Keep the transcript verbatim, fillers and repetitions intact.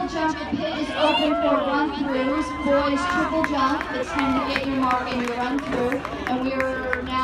triple jump pit is open for run-throughs. Boys, triple jump. It's time to get your mark and your run-through. And we're